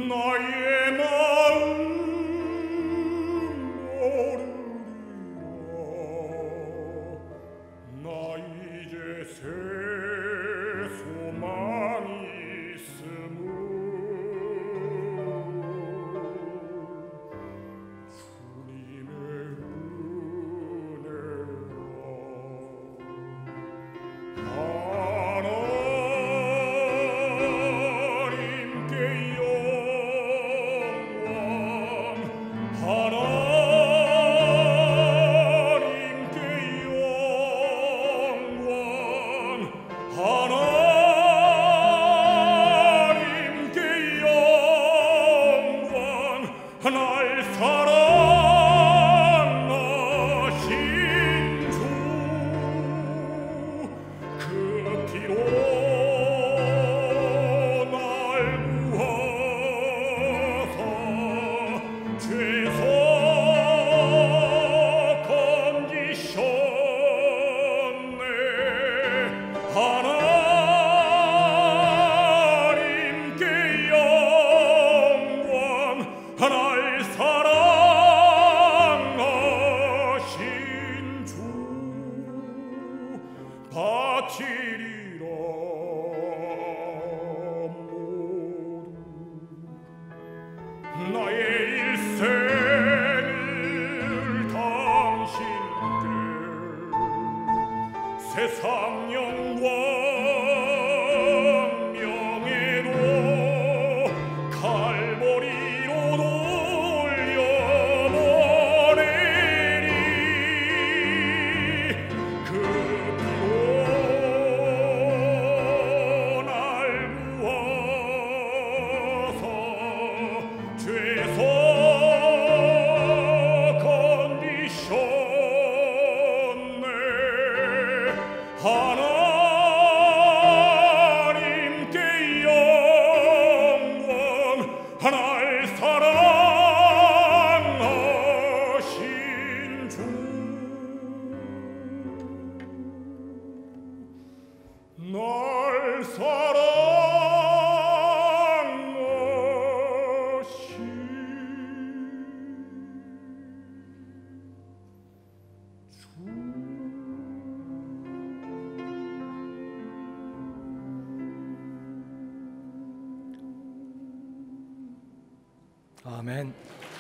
나의 마음 모르리라. 나 이제 새 소망이 있음을 주님의 은혜라. 하나님께 영광, 하나님께 영광, 하나님께 영광. 날 사랑하신 주, 그 피로 날 구하사 죄서 건지셨네. 하나님께 영광, 날 사랑하신 주 바치리라. 모두 나의 일생을 당신께 세상 영광 명예로 칼보리로 돌려보내리. 그 피로 날 구하사 죄서 건지셨네. 하나님께 영광, 날 사랑하신 주, 날 사랑하신 주. 아멘.